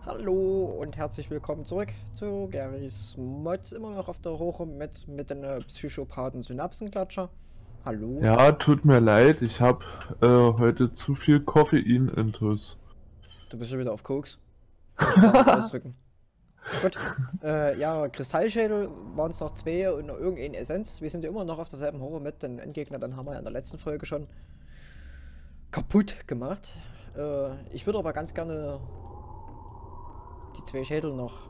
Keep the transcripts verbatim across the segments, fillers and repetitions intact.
Hallo und herzlich willkommen zurück zu Garys Mods, immer noch auf der Hoche mit, mit den äh, Psychopathen Synapsenklatscher. Hallo. Ja, tut mir leid, ich habe äh, heute zu viel Koffein-Intus. Du bist schon wieder auf Koks. Kann ich gar nicht ausdrücken. Gut. Äh, ja, Kristallschädel waren es noch zwei und noch irgendeine Essenz. Wir sind ja immer noch auf derselben Hoche mit den Endgegner, dann haben wir ja in der letzten Folge schon kaputt gemacht. Äh, ich würde aber ganz gerne die zwei Schädel noch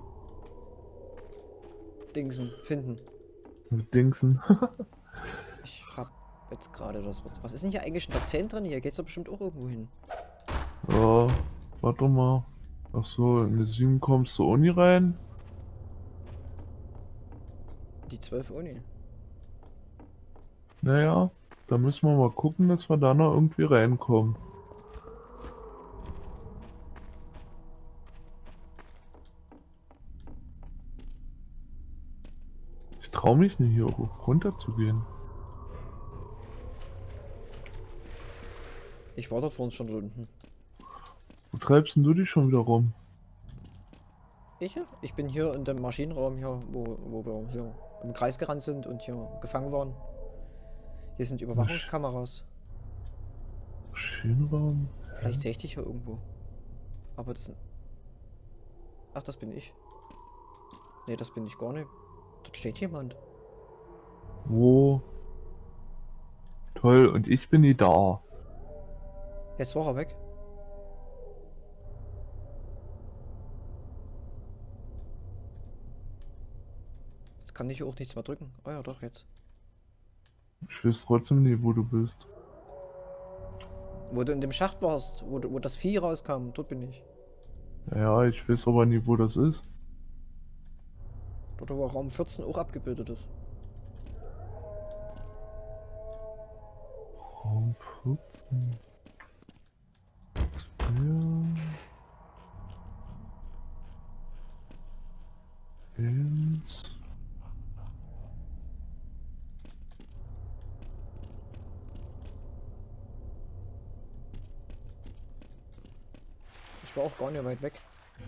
Dingsen finden. Mit Dingsen. Ich hab jetzt gerade das Wort. Was ist denn hier eigentlich in der zehn drin? Hier geht's doch bestimmt auch irgendwo hin. Ja, warte mal. Ach so, in die sieben kommst du Uni rein? Die zwölf Uni. Naja, da müssen wir mal gucken, dass wir da noch irgendwie reinkommen. Ich traue mich nicht, hier runter zu gehen. Ich war da vor uns schon unten. Wo treibst denn du dich schon wieder rum? Ich? Ich bin hier in dem Maschinenraum hier, wo, wo wir hier im Kreis gerannt sind und hier gefangen waren. Hier sind Überwachungskameras. Maschinenraum? Vielleicht sehe ich dich hier irgendwo. Aber das sind... Ach, das bin ich. Nee, das bin ich gar nicht. Dort steht jemand. Wo? Toll, und ich bin nie da. Jetzt war er weg. Jetzt kann ich auch nichts mehr drücken. Oh ja, doch, jetzt. Ich weiß trotzdem nie, wo du bist. Wo du in dem Schacht warst, wo, du- wo das Vieh rauskam, dort bin ich. Ja, ich weiß aber nie, wo das ist. Dort, wo Raum vierzehn auch abgebildet ist. Raum vierzehn. zwei. eins. Ich war auch gar nicht weit weg.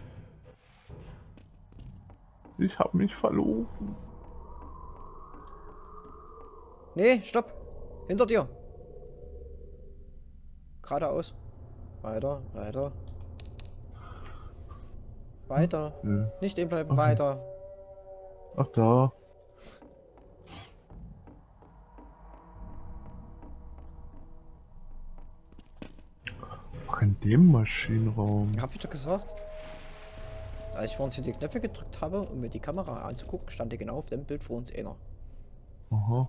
Ich hab mich verlaufen. Nee, stopp! Hinter dir! Geradeaus. Weiter, weiter. Weiter. Nö. Nicht stehen bleiben, Okay. weiter. Ach da. Ach, in dem Maschinenraum. Hab ich doch gesagt. Als ich vor uns hier die Knöpfe gedrückt habe, um mir die Kamera anzugucken, stand hier genau auf dem Bild vor uns einer. Aha.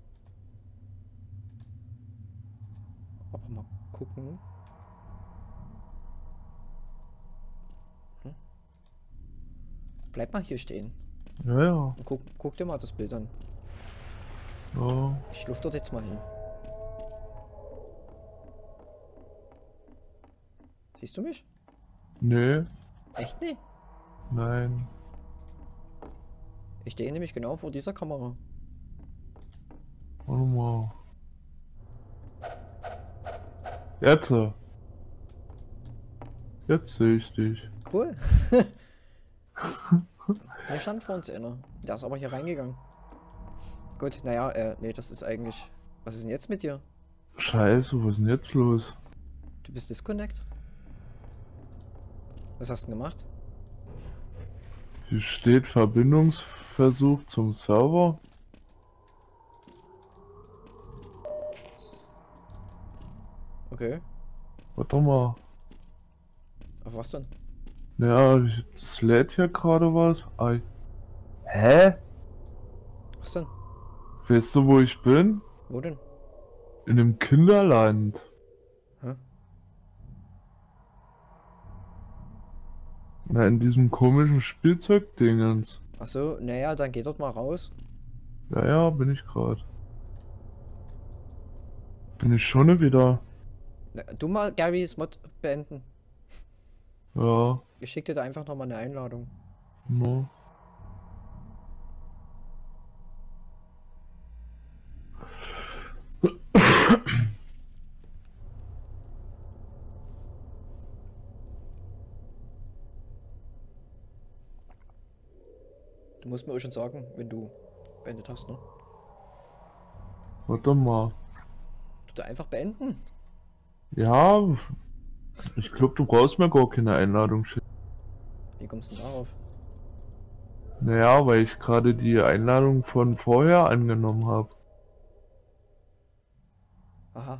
Aber mal gucken. Hm? Bleib mal hier stehen. Ja, ja. Und guck, guck dir mal das Bild an. Ja. Ich luft dort jetzt mal hin. Siehst du mich? Nee. Echt nicht? Nein. Ich stehe nämlich genau vor dieser Kamera. Warte mal. Jetzt. Jetzt sehe ich dich. Cool. Hier stand vor uns einer. Der ist aber hier reingegangen. Gut, naja, äh, nee, das ist eigentlich... Was ist denn jetzt mit dir? Scheiße, was ist denn jetzt los? Du bist disconnect? Was hast du denn gemacht? Hier steht Verbindungsversuch zum Server. Okay. Warte mal. Auf was denn? Ja, es lädt hier gerade was. Ei. Hä? Was denn? Weißt du, wo ich bin? Wo denn? In einem Kinderland. Hä? Na, in diesem komischen Spielzeugdingens. Achso, naja, dann geh dort mal raus. Ja, ja, bin ich gerade. Bin ich schon wieder. Na, du mal Garys Mod beenden. Ja, Ich schick dir da einfach nochmal eine Einladung. no. Du musst mir auch schon sagen, wenn du beendet hast, ne? Warte mal. Du einfach beenden. Ja, ich glaube, du brauchst mir gar keine Einladung schicken. Wie kommst du denn darauf? Naja, weil ich gerade die Einladung von vorher angenommen habe. Aha.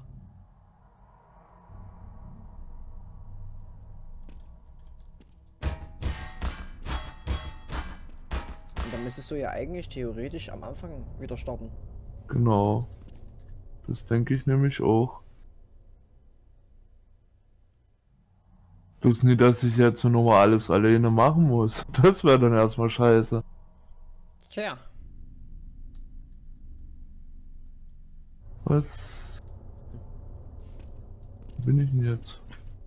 Und dann müsstest du ja eigentlich theoretisch am Anfang wieder starten. Genau. Das denke ich nämlich auch. Bloß nicht, dass ich jetzt nochmal alles alleine machen muss. Das wäre dann erstmal scheiße. Tja. Was bin ich denn jetzt?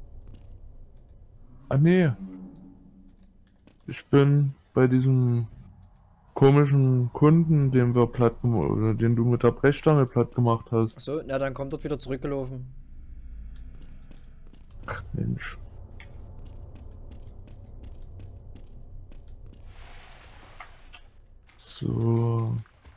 Ah nee. Ich bin bei diesem komischen Kunden, den wir platt gemacht, oder den du mit der Brechstange platt gemacht hast. Achso, na dann kommt dort wieder zurückgelaufen. Ach Mensch. So.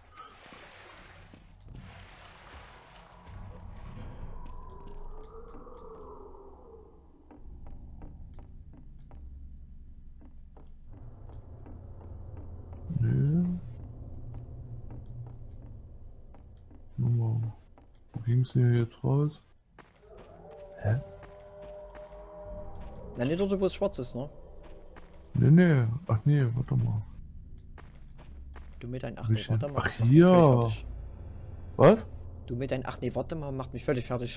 Nee. Nummer. Wo ging's denn jetzt raus? Hä? Na, nicht dort, wo es schwarz ist, ne? Nee, nee. Ach nee, warte mal. Du mit deinem. Ach Hab nee, ich warte denn- mal. Ach, das macht mich völlig hier. fertig. Was? Du mit deinem. Ach nee, warte mal, macht mich völlig fertig.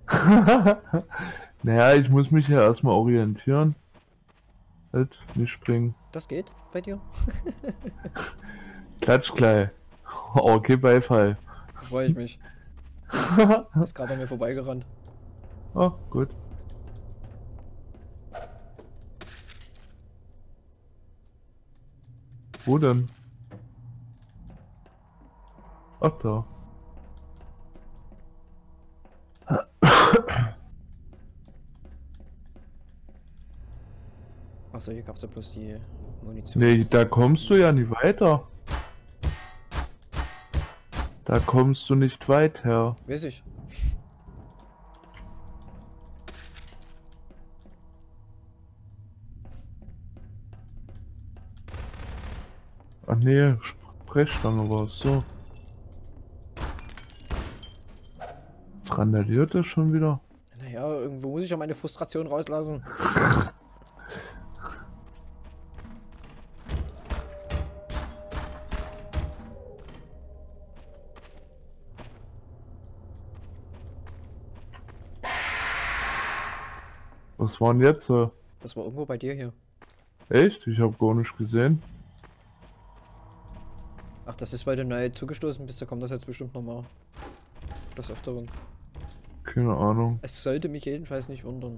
Naja, ich muss mich ja erstmal orientieren. Halt, nicht springen. Das geht bei dir? Klatsch gleich. Okay, Beifall. Freue ich mich. Ist gerade an mir vorbeigerannt. Oh, gut. Wo denn? Ach da. Achso, hier gab es ja bloß die Munition. Nee, da kommst du ja nicht weiter. Da kommst du nicht weit her. Weiß ich. Ach nee, Brechstange war es so. Jetzt randaliert das schon wieder. Naja, irgendwo muss ich ja meine Frustration rauslassen. Was war denn jetzt? äh? Das war irgendwo bei dir hier. Echt? Ich habe gar nicht gesehen. Ach, das ist, weil du neu zugestoßen bist, da kommt das jetzt bestimmt nochmal. Das Öfteren. Keine Ahnung. Es sollte mich jedenfalls nicht wundern.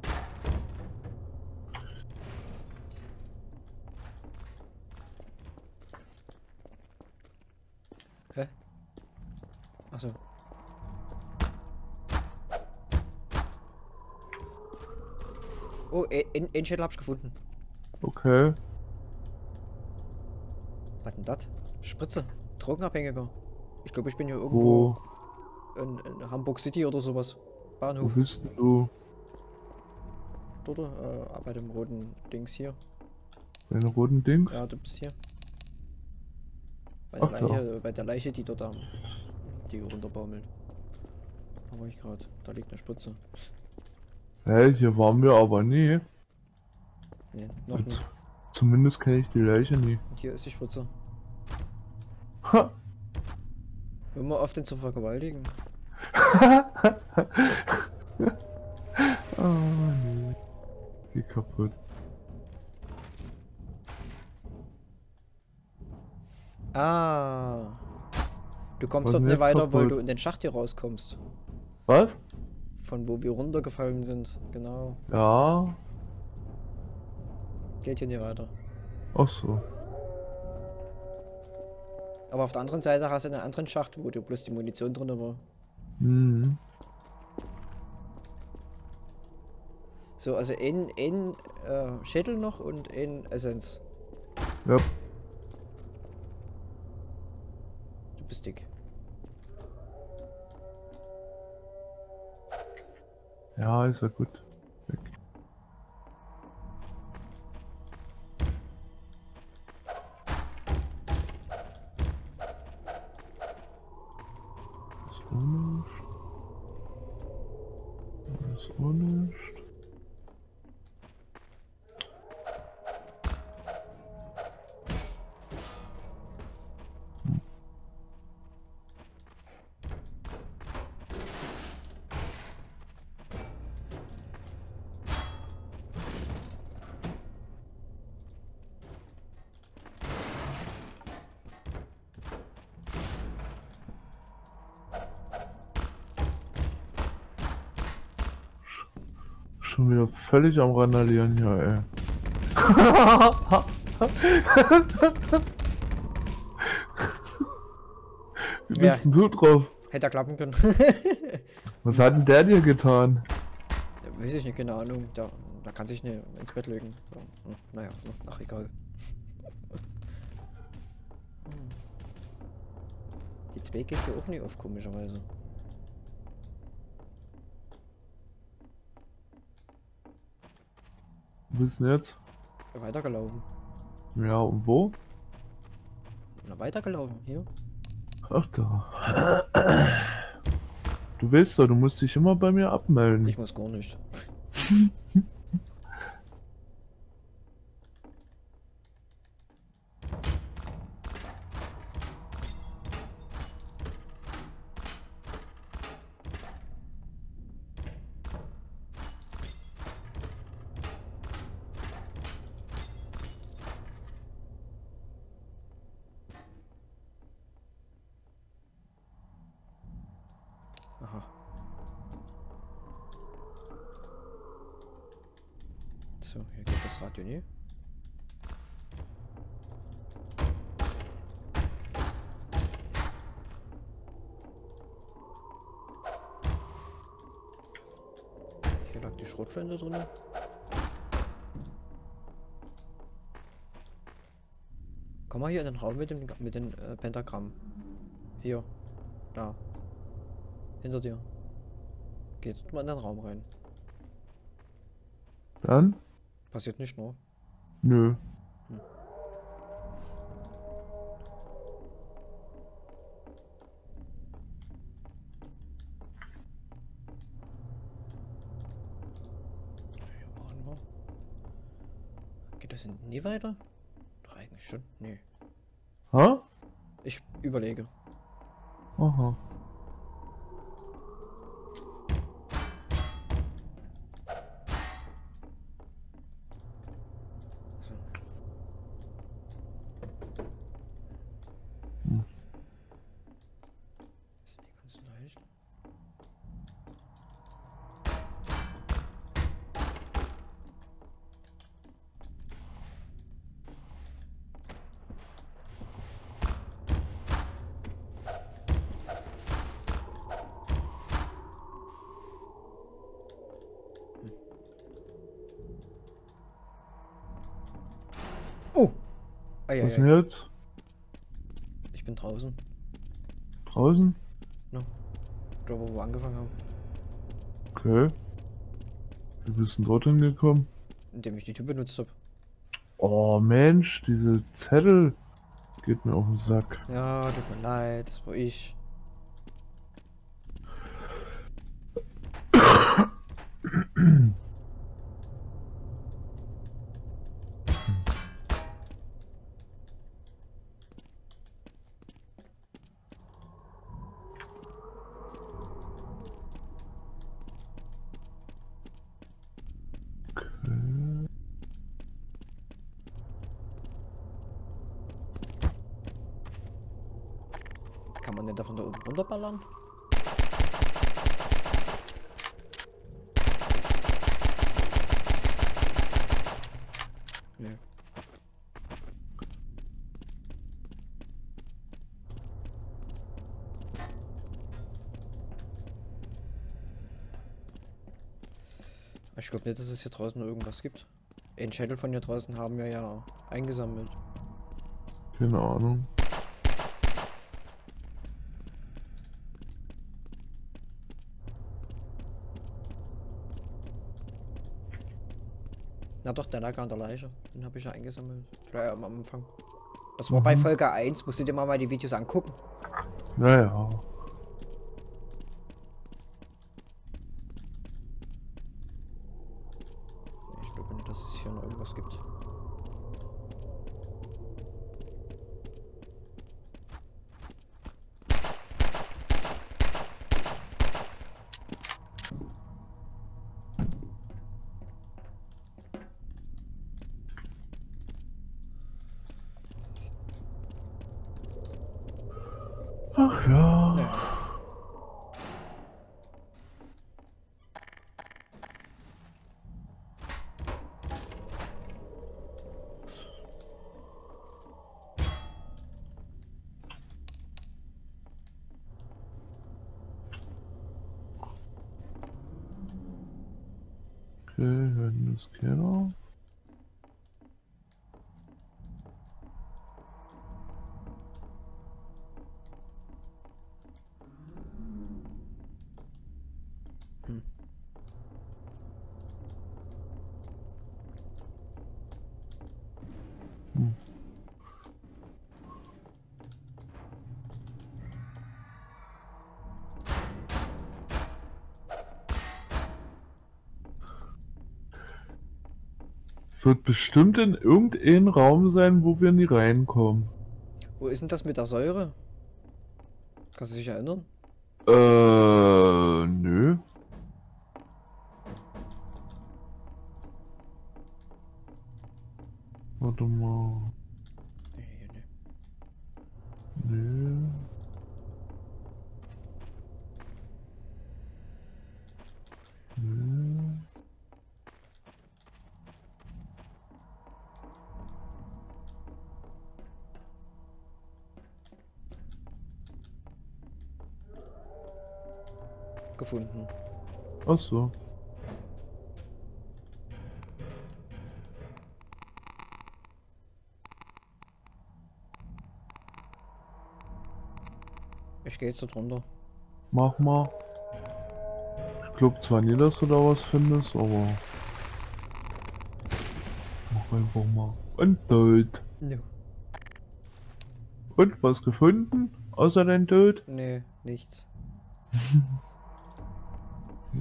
Hä? Achso. Oh, ein ein Schädel hab ich gefunden. Okay. Was denn das? Spritze. Drogenabhängiger. Ich glaube, ich bin hier irgendwo Wo, in, in Hamburg City oder sowas. wo Bahnhof. bist denn du? Dort, äh, bei dem roten Dings hier. Bei den roten Dings? Ja, du bist hier. Bei der, Ach, da. Leiche, bei der Leiche, die dort am, die runterbaumelt. Da war ich gerade. Da liegt eine Spritze. Hä, hier waren wir aber nie. Nee, noch Z nicht. Zumindest kenne ich die Leiche nie. Und hier ist die Spritze. Ha! Hör mal auf, den zu vergewaltigen. Oh nee. Geh kaputt. Ah. Du kommst Was dort denn nicht jetzt weiter, weil kaputt? du in den Schacht hier rauskommst. Was? Von wo wir runtergefallen sind. Genau. Ja. Geht hier nicht weiter. Ach so. Aber auf der anderen Seite hast du einen anderen Schacht, wo du bloß die Munition drin war. Mhm. So, also ein, ein äh, Schädel noch und ein Essenz. Ja. bist dick. Ja, ist ja gut. Weg. Ist auch nicht. Ist auch nicht. Schon wieder völlig am Randalieren hier, ey. Wie bist Ja. denn du drauf? Hätte er klappen können. Was hat denn der dir getan? Ja, weiß ich nicht, keine Ahnung. Da, da kann sich nicht ins Bett legen. Ja, hm, naja, ach egal. Hm. Die zwei geht hier auch nicht auf, komischerweise. Wo bist du denn jetzt? Weitergelaufen. Ja, und wo? Na, weitergelaufen, hier. Ach da. Du weißt doch, du musst dich immer bei mir abmelden. Ich muss gar nicht. Aha. So, hier geht das Radio nie. Hier lag die Schrotflinte drin. Komm mal hier in den Raum mit dem mit den äh, Pentagramm. Hier. Da. Hinter dir. Geht mal in den Raum rein. Dann? Passiert nicht, nur. Nö. Hm. Hier waren wir. Geht das in nie weiter? Doch eigentlich schon. Nee. Ha? Ich überlege. Aha. So. Hm. Ist nicht ganz leicht. Oh! Ei, Was ei, denn ei. jetzt? Ich bin draußen. Draußen? No. Da wo wir angefangen haben. Okay. Wie bist du denn dorthin gekommen? Indem ich die Tür benutzt habe. Oh Mensch, diese Zettel geht mir auf den Sack. Ja, tut mir leid, das war ich. Kann man denn da von da oben runterballern? Nee. Ich glaube nicht, dass es hier draußen irgendwas gibt. Den Schädel von hier draußen haben wir ja eingesammelt. Keine Ahnung. Na doch, der lag an der Leiche. Den habe ich ja eingesammelt. Gleich am Anfang. Das war Mhm. bei Folge eins. Musst du dir mal, mal die Videos angucken. Ja, ja. Ich glaube nicht, dass es hier noch irgendwas gibt. Ach ja. Nee. Okay, wenn das Keller. Hm. Hm. Wird bestimmt in irgendeinem Raum sein, wo wir nie reinkommen. Wo ist denn das mit der Säure? Kannst du dich erinnern? Äh, nö. Warte mal. Nee, hier nicht. Nö. Nö. Gefunden. Ach so. Ich gehe jetzt da drunter. Mach mal. Ich glaube zwar nie, dass du da was findest, aber mach einfach mal. Und tot. No. Und was gefunden? Außer dein Tod? Nee, nichts. Ja.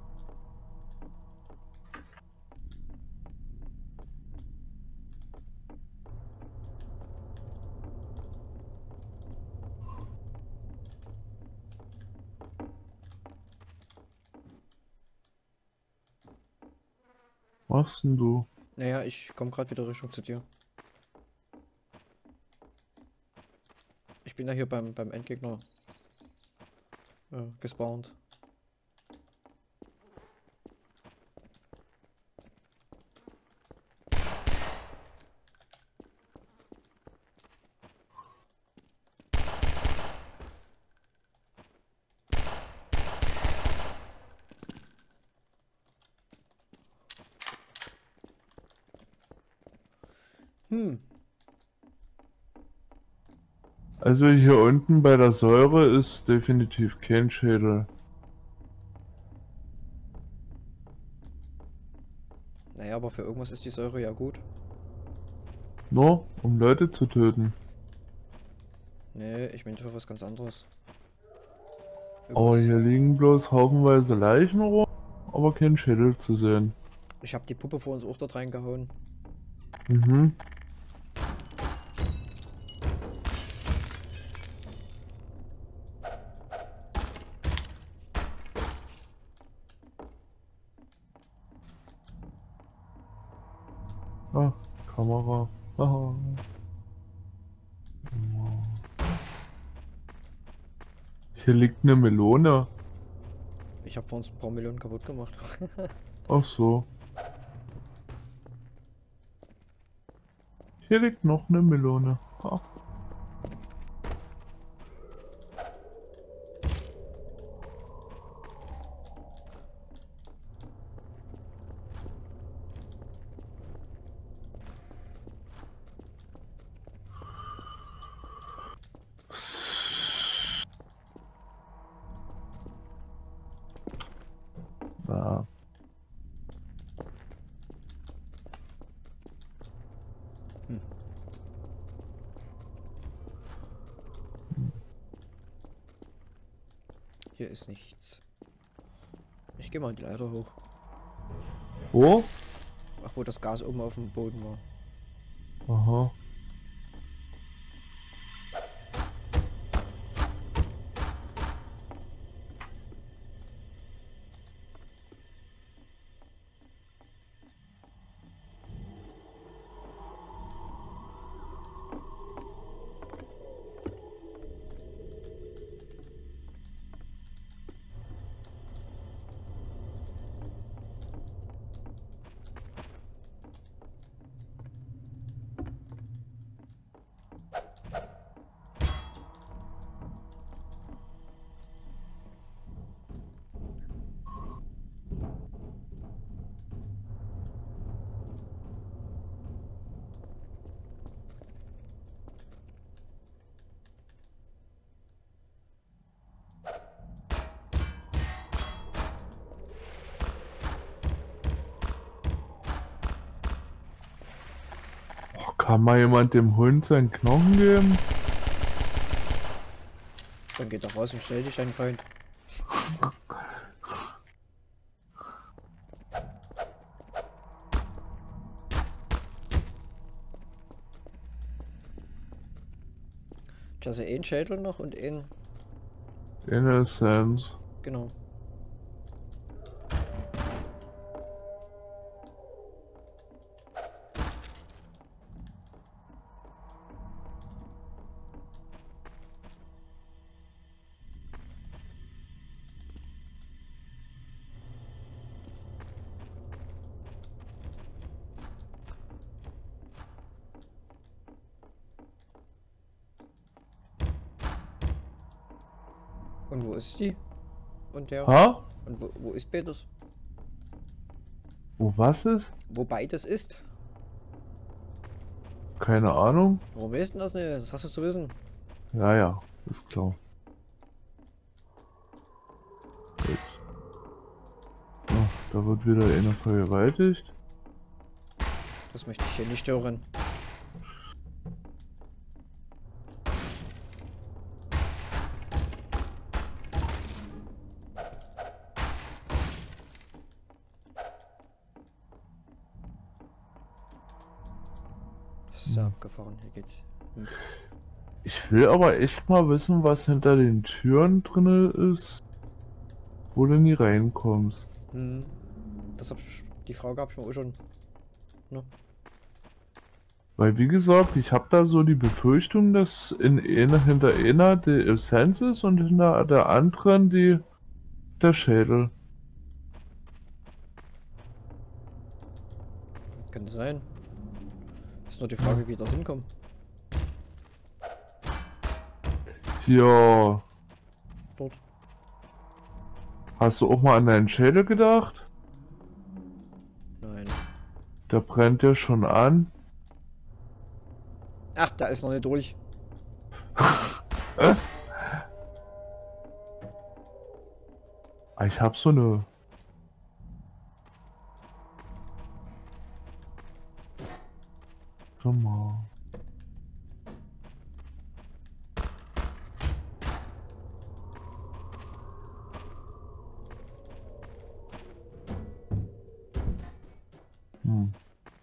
Was machst denn du? Naja, ich komme gerade wieder Richtung zu dir. Ich bin ja hier beim, beim Endgegner äh, gespawnt. Hm. Also hier unten bei der Säure ist definitiv kein Schädel. Naja, aber für irgendwas ist die Säure ja gut. Nur um Leute zu töten. Nee, ich meine für was ganz anderes. Aber hier liegen bloß haufenweise Leichen rum, aber kein Schädel zu sehen. Ich habe die Puppe vor uns auch dort reingehauen. Mhm. Ah, Kamera. Aha. Hier liegt eine Melone. Ich habe vor uns ein paar Millionen kaputt gemacht. Ach so. Hier liegt noch eine Melone. Ah. Ja. Hm. Hier ist nichts. Ich gehe mal die Leiter hoch. Wo? Ach, wo das Gas oben auf dem Boden war. Aha. Kann mal jemand dem Hund seinen Knochen geben? Dann geht doch raus und stell dich, ein Freund. Ich habe einen Schädel noch und einen. Innocence. Genau. Und wo ist die? Und der? Ha? Und wo, wo ist beides? Wo was ist? Wo beides ist? Keine Ahnung. Warum weißt du das nicht? Das hast du zu wissen. Ja, ja, ist klar. Gut. Ach, da wird wieder einer vergewaltigt. Das möchte ich hier nicht hören. Das ist ja abgefahren. Hier geht. Hm. Ich will aber echt mal wissen, was hinter den Türen drinne ist, wo du nie reinkommst. Hm. Das hab ich, die Frage habe ich mir auch schon. Ne? Weil wie gesagt, ich habe da so die Befürchtung, dass in einer, hinter einer die Essenz ist und hinter der anderen die der Schädel. Könnte sein. Ist nur die Frage, wie ich dort hinkomme. Ja. Dort. Hast du auch mal an deinen Schädel gedacht? Nein. Der brennt ja schon an. Ach, da ist noch nicht durch. Äh? Ich hab so eine. Warte mal. Hm.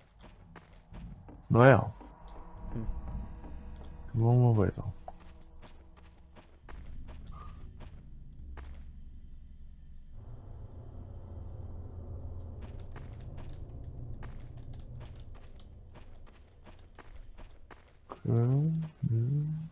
Naja. Hm. Machen wir weiter. Okay. Hm.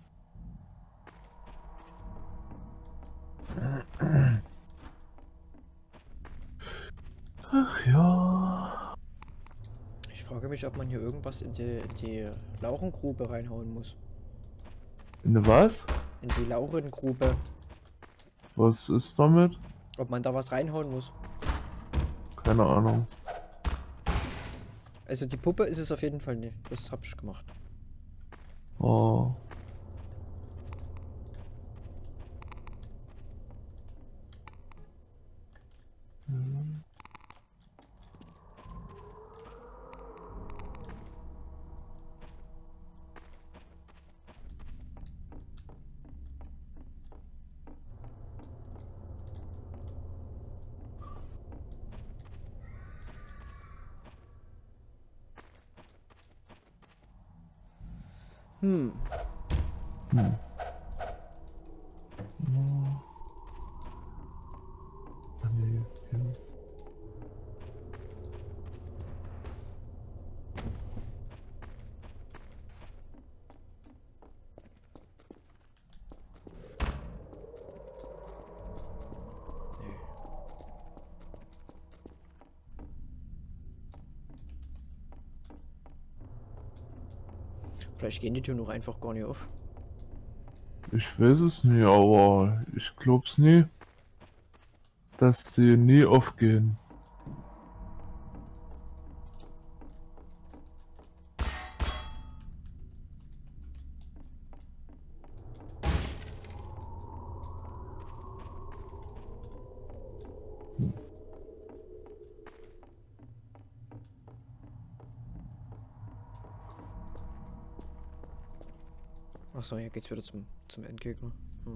Ach ja. Ich frage mich, ob man hier irgendwas in die, in die Laurengrube reinhauen muss. In der was? In die Laurengrube. Was ist damit? Ob man da was reinhauen muss. Keine Ahnung. Also die Puppe ist es auf jeden Fall nicht. Das hab ich gemacht. Oh. Hm. Hm. Hm. Oh. Ah, nee, hier. Nee. Vielleicht gehen die Türen auch einfach gar nicht auf. Ich weiß es nicht, aber ich glaub's nie, dass die nie aufgehen. Achso, hier geht's wieder zum, zum Endgegner. Hm.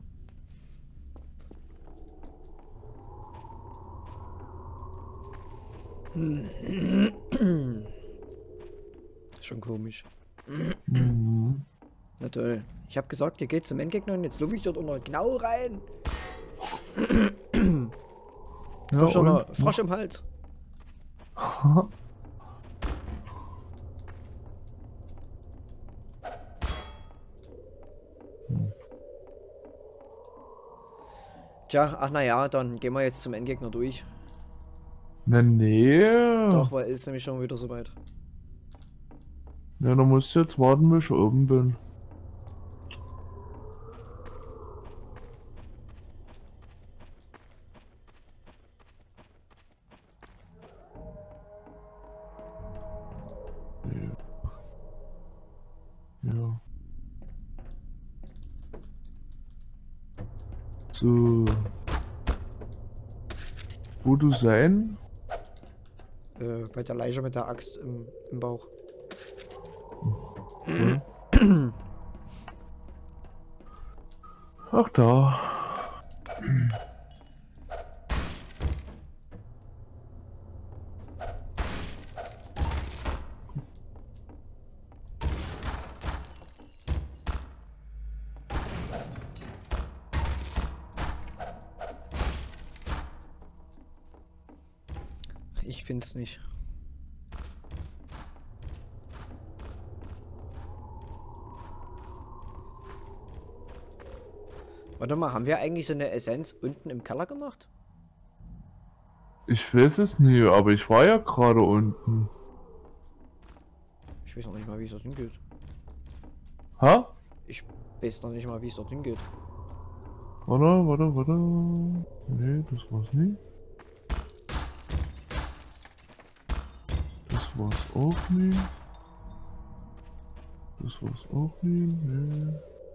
Schon komisch. Mhm. Na toll. Ich hab gesagt, hier geht's zum Endgegner und jetzt laufe ich dort unter genau rein. Ich Ja, hab schon und? einen Frosch im Hals. Tja, ach naja, dann gehen wir jetzt zum Endgegner durch. Na nee. Doch, weil es ist nämlich schon wieder soweit. Ja, dann musst du jetzt warten, bis ich oben bin. Ja. Ja. So. Wo du sein? Äh, bei der Leiche mit der Axt im, im Bauch. Okay. Ach da. Ich find's nicht. Warte mal, haben wir eigentlich so eine Essenz unten im Keller gemacht? Ich weiß es nie, aber ich war ja gerade unten. Ich weiß noch nicht mal, wie es dort hingeht. Ha? Ich weiß noch nicht mal, wie es dort hingeht. Warte, warte, warte. Nee, das war's nie. Das war's auch nie. Das war's auch nie. Nee.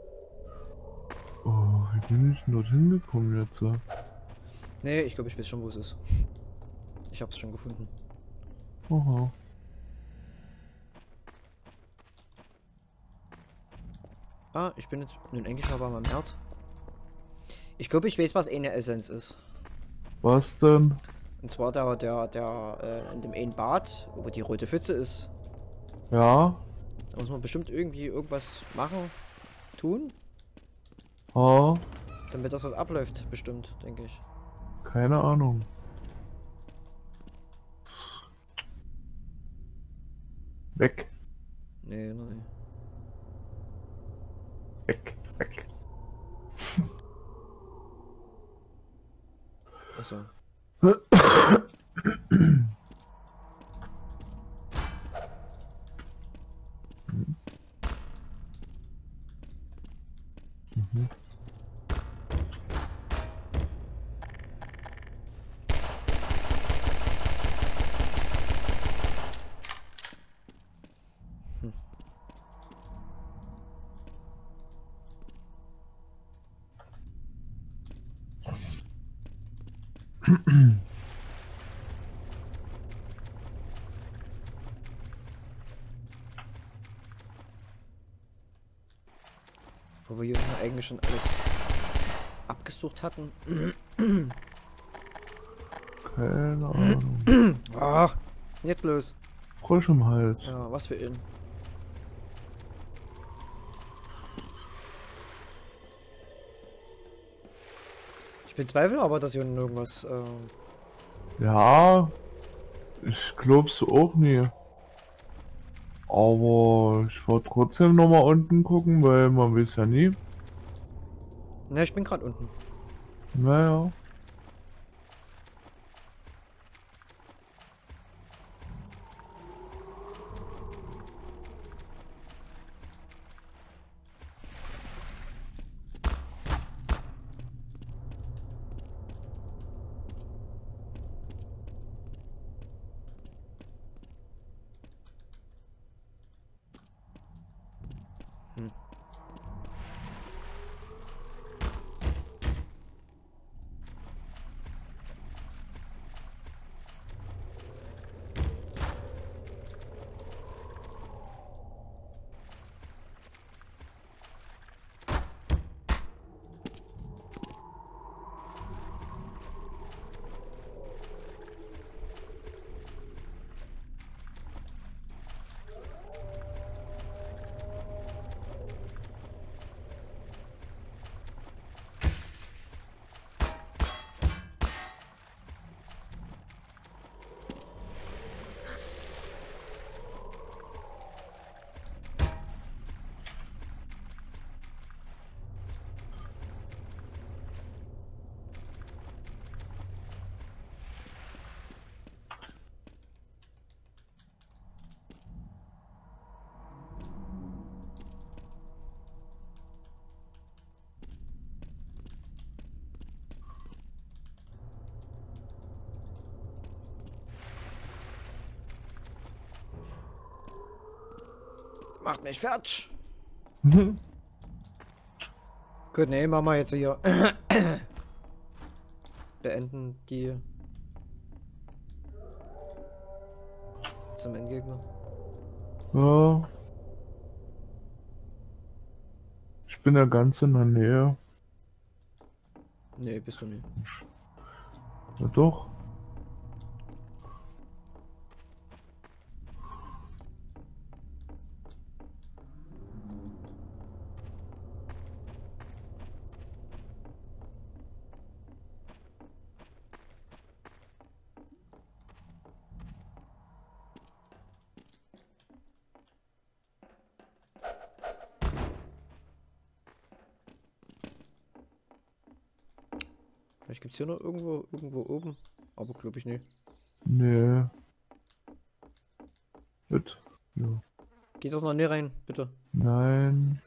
Oh, wie bin ich denn dorthin gekommen jetzt? Ja? Nee, ich glaube, ich weiß schon, wo es ist. Ich hab's schon gefunden. Aha. Ah, ich bin jetzt nun endlich mal bei meinem Herd. Ich glaube, ich weiß, was eine Essenz ist. Was denn? Und zwar der, der, der, äh, in dem einen Bad, wo die rote Pfütze ist. Ja? Da muss man bestimmt irgendwie irgendwas machen, tun, Ah, damit das dort abläuft, bestimmt, denke ich. keine Ahnung. Weg. Nee, nee. Weg, weg. Achso. Mhm. Wo wir hier eigentlich schon alles abgesucht hatten. Keine Ahnung. Ah, was ist denn jetzt los? Frosch im Hals. Ja, was für ihn. bezweifle aber, dass hier irgendwas. Äh... Ja, ich glaub's auch nie. Aber ich wollte trotzdem nochmal unten gucken, weil man weiß ja nie. Ne, ich bin gerade unten. Naja. Hm. Macht mich fertig. Gut, ne, machen wir jetzt hier. Beenden die zum Endgegner. Ja. Ich bin ja ganz in der Nähe. Ne, bist du nicht. Ja doch. Vielleicht gibt es hier noch irgendwo, irgendwo oben. Aber glaube ich nicht. Nee. Gut. Ja. Geh doch noch nicht rein, bitte. Nein.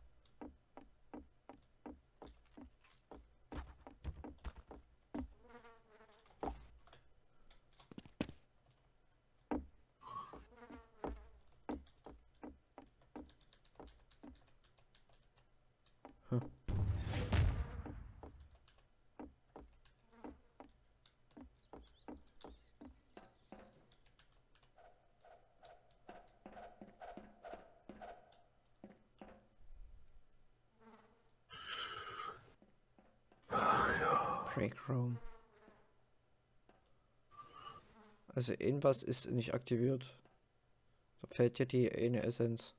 Hm. Break Room. Also irgendwas ist nicht aktiviert. Da fällt ja die eine Essenz.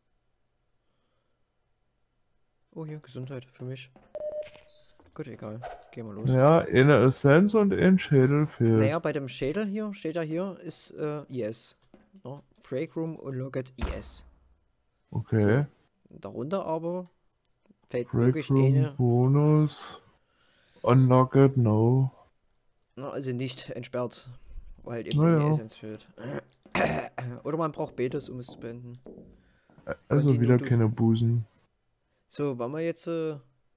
Oh, hier, Gesundheit für mich. Gut, egal. Gehen wir los. Ja, eine Essenz und ein Schädel fehlt. Naja, bei dem Schädel hier, steht ja hier, ist äh, Yes. No? Break Room Unlocked Yes. Okay. So. Darunter aber fällt Break wirklich Room eine. Bonus. Unlocked, no. Na, also nicht entsperrt. Weil halt eben Naja. die Essenz fehlt. Oder man braucht Betes, um es zu beenden. Also Continue wieder to- keine Busen. So, wollen wir jetzt. Äh,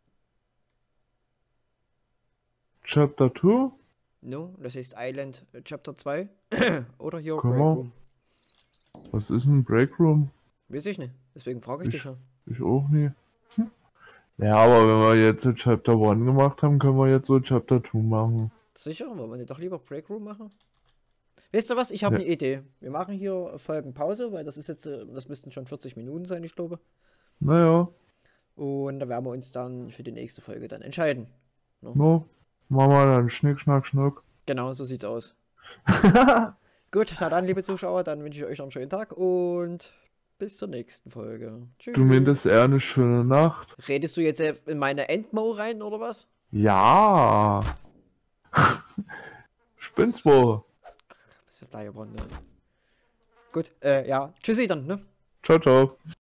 Chapter zwei? no, das heißt Island äh, Chapter zwei. Oder hier Können Break wir? Room. Was ist ein Break Room? Weiß ich nicht. Deswegen frage ich Ich- dich ja. Ich auch nie. Hm. Ja, aber wenn wir jetzt so Chapter eins gemacht haben, können wir jetzt so Chapter zwei machen. Sicher? Wollen wir nicht doch lieber Break Room machen? Wisst ihr was? Ich habe Ja. eine Idee. Wir machen hier Folgenpause, weil das ist jetzt, äh, das müssten schon vierzig Minuten sein, ich glaube. Naja, Und da werden wir uns dann für die nächste Folge dann entscheiden. no. Machen wir dann Schnick, Schnack, Schnuck. Genau, so sieht's aus. Gut, na dann, liebe Zuschauer, dann wünsche ich euch noch einen schönen Tag und bis zur nächsten Folge. Tschüss. Du meintest eher eine schöne Nacht? Redest du jetzt äh, in meine Endmo rein oder was? Ja. Spinn's wohl. Bisschen Leihwand, ne? Gut, äh, ja. Tschüssi dann, ne? Ciao, ciao.